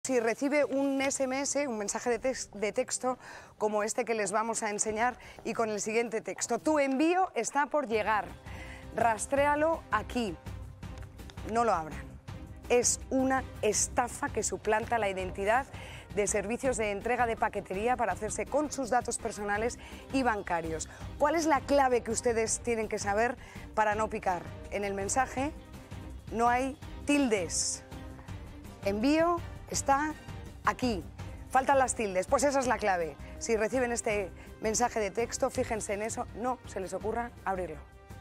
Si recibe un SMS, un mensaje de texto, como este que les vamos a enseñar, y con el siguiente texto: tu envío está por llegar, rastréalo aquí. No lo abran. Es una estafa que suplanta la identidad de servicios de entrega de paquetería para hacerse con sus datos personales y bancarios. ¿Cuál es la clave que ustedes tienen que saber para no picar? En el mensaje no hay tildes. Envío está aquí. Faltan las tildes. Pues esa es la clave. Si reciben este mensaje de texto, fíjense en eso. No se les ocurra abrirlo.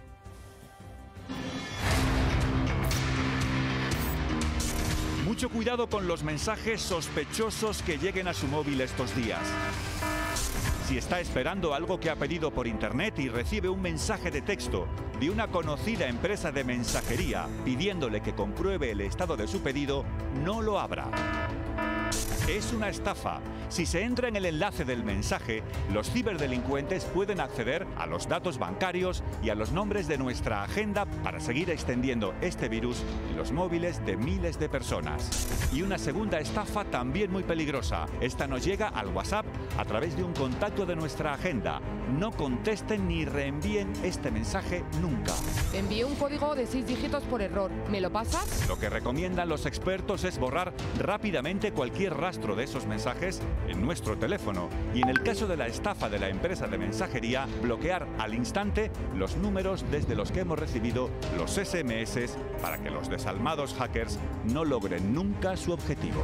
Mucho cuidado con los mensajes sospechosos que lleguen a su móvil estos días. Si está esperando algo que ha pedido por internet y recibe un mensaje de texto de una conocida empresa de mensajería pidiéndole que compruebe el estado de su pedido, no lo abra. Es una estafa. Si se entra en el enlace del mensaje, los ciberdelincuentes pueden acceder a los datos bancarios y a los nombres de nuestra agenda para seguir extendiendo este virus en los móviles de miles de personas. Y una segunda estafa también muy peligrosa. Esta nos llega al WhatsApp a través de un contacto de nuestra agenda. No contesten ni reenvíen este mensaje nunca. Envié un código de 6 dígitos por error. ¿Me lo pasas? Lo que recomiendan los expertos es borrar rápidamente cualquier rastro de esos mensajes en nuestro teléfono y, en el caso de la estafa de la empresa de mensajería, bloquear al instante los números desde los que hemos recibido los SMS para que los desalmados hackers no logren nunca su objetivo.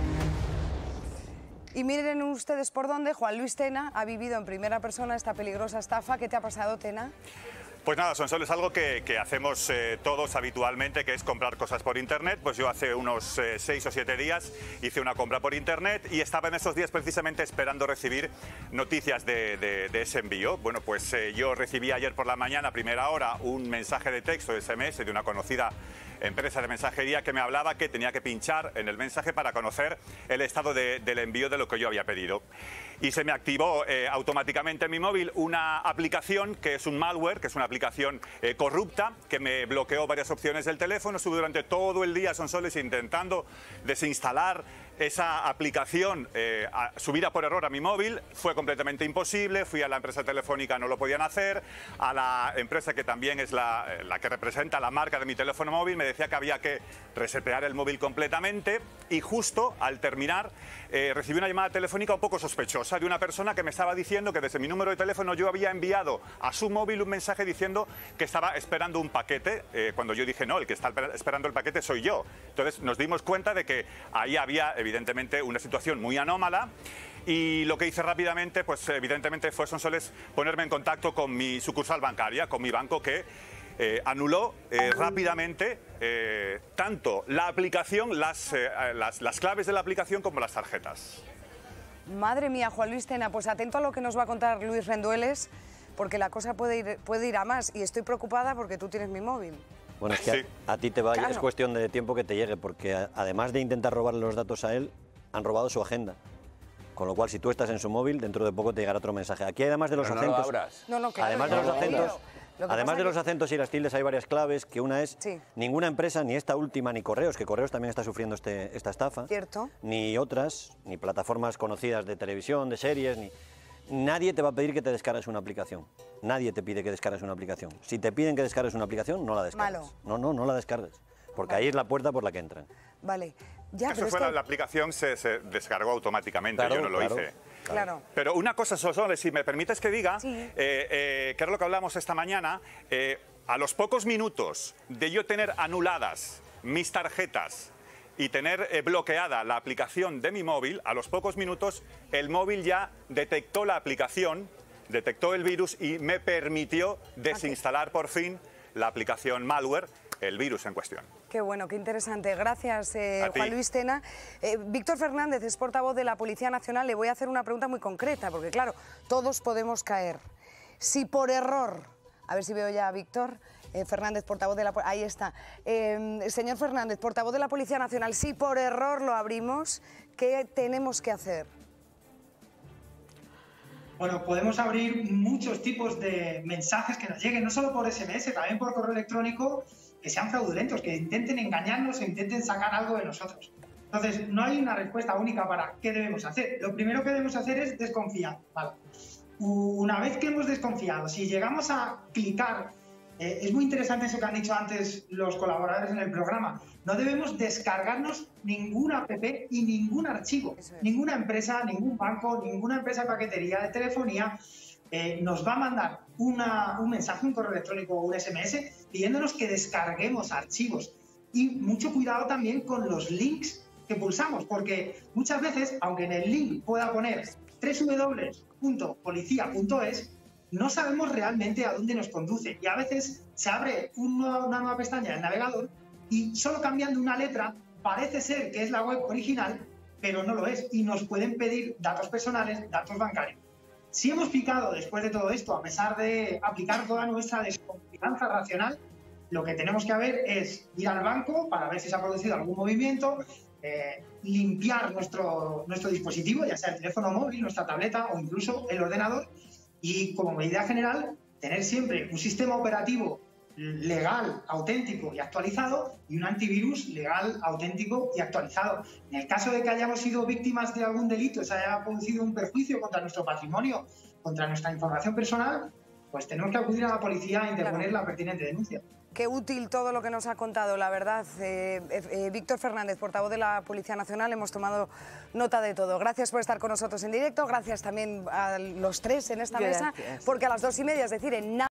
Y miren ustedes por dónde Juan Luis Tena ha vivido en primera persona esta peligrosa estafa. ¿Qué te ha pasado, Tena? Pues nada, Sonsoles, es algo que hacemos todos habitualmente, que es comprar cosas por internet. Pues yo hace unos 6 o 7 días hice una compra por internet y estaba en esos días precisamente esperando recibir noticias de ese envío. Bueno, pues yo recibí ayer por la mañana, a primera hora, un mensaje de texto, SMS, de una conocida empresa de mensajería que me hablaba que tenía que pinchar en el mensaje para conocer el estado del envío de lo que yo había pedido. Y se me activó automáticamente en mi móvil una aplicación que es un malware, que es una aplicación corrupta, que me bloqueó varias opciones del teléfono. Estuve durante todo el día, Sonsoles, intentando desinstalar esa aplicación subida por error a mi móvil. Fue completamente imposible. Fui a la empresa telefónica, no lo podían hacer. A la empresa que también es la que representa la marca de mi teléfono móvil, me decía que había que resetear el móvil completamente. Y justo al terminar recibí una llamada telefónica un poco sospechosa de una persona que me estaba diciendo que desde mi número de teléfono yo había enviado a su móvil un mensaje diciendo que estaba esperando un paquete, cuando yo dije no, el que está esperando el paquete soy yo. Entonces nos dimos cuenta de que ahí había evidentemente una situación muy anómala. Y lo que hice rápidamente, pues evidentemente fue, Sonsoles, ponerme en contacto con mi sucursal bancaria, con mi banco, que anuló rápidamente tanto la aplicación, las claves de la aplicación como las tarjetas. Madre mía, Juan Luis Tena, pues atento a lo que nos va a contar Luis Rendueles, porque la cosa puede ir a más, y estoy preocupada porque tú tienes mi móvil. Bueno, es que Sí. a ti te va, Claro. es cuestión de tiempo que te llegue, porque además de intentar robarle los datos a él, han robado su agenda. Con lo cual, si tú estás en su móvil, dentro de poco te llegará otro mensaje. Aquí, además de los Pero no lo acentos, abras. No, claro, además de yo los lo he acentos, oído. Lo que además pasa de los que- acentos y las tildes, hay varias claves, que una es Sí. ninguna empresa, ni esta última, ni Correos, que Correos también está sufriendo esta estafa, Cierto. ni otras, ni plataformas conocidas de televisión, de series, ni... Nadie te va a pedir que te descargues una aplicación. Nadie te pide que descargues una aplicación. Si te piden que descargues una aplicación, no la descargues. Malo. No la descargues. Porque ahí es la puerta por la que entran. Vale. Ya, Eso pero es fue que... la aplicación se descargó automáticamente, Claro, yo no lo claro. hice. Claro. Pero una cosa, Sonsoles, si me permites que diga, Sí. que era lo que hablamos esta mañana, a los pocos minutos de yo tener anuladas mis tarjetas y tener bloqueada la aplicación de mi móvil, a los pocos minutos el móvil ya detectó la aplicación, detectó el virus y me permitió desinstalar por fin la aplicación malware, el virus en cuestión. Qué bueno, qué interesante. Gracias, A ti. Juan Luis Tena. Víctor Fernández es portavoz de la Policía Nacional. Le voy a hacer una pregunta muy concreta, porque claro, todos podemos caer. Si por error, a ver si veo ya a Víctor Fernández, portavoz de la... Ahí está. Señor Fernández, portavoz de la Policía Nacional, si por error lo abrimos, ¿qué tenemos que hacer? Bueno, podemos abrir muchos tipos de mensajes que nos lleguen, no solo por SMS, también por correo electrónico, que sean fraudulentos, que intenten engañarnos e intenten sacar algo de nosotros. Entonces, no hay una respuesta única para qué debemos hacer. Lo primero que debemos hacer es desconfiar. ¿Vale? Una vez que hemos desconfiado, si llegamos a clicar, es muy interesante eso que han dicho antes los colaboradores en el programa, no debemos descargarnos ninguna app y ningún archivo. Ninguna empresa, ningún banco, ninguna empresa de paquetería, de telefonía, nos va a mandar un mensaje, un correo electrónico o un SMS pidiéndonos que descarguemos archivos. Y mucho cuidado también con los links que pulsamos, porque muchas veces, aunque en el link pueda poner www.policia.es, no sabemos realmente a dónde nos conduce. Y a veces se abre una nueva pestaña del navegador y solo cambiando una letra parece ser que es la web original, pero no lo es. Y nos pueden pedir datos personales, datos bancarios. Si hemos picado después de todo esto, a pesar de aplicar toda nuestra desconfianza racional, lo que tenemos que ver es ir al banco para ver si se ha producido algún movimiento, limpiar nuestro dispositivo, ya sea el teléfono móvil, nuestra tableta o incluso el ordenador, y como medida general, tener siempre un sistema operativo legal, auténtico y actualizado y un antivirus legal, auténtico y actualizado. En el caso de que hayamos sido víctimas de algún delito, se haya producido un perjuicio contra nuestro patrimonio, contra nuestra información personal, pues tenemos que acudir a la policía a interponer la pertinente denuncia. Qué útil todo lo que nos ha contado, la verdad. Víctor Fernández, portavoz de la Policía Nacional, hemos tomado nota de todo. Gracias por estar con nosotros en directo, gracias también a los tres en esta mesa, porque a las 2:30, es decir, en nada.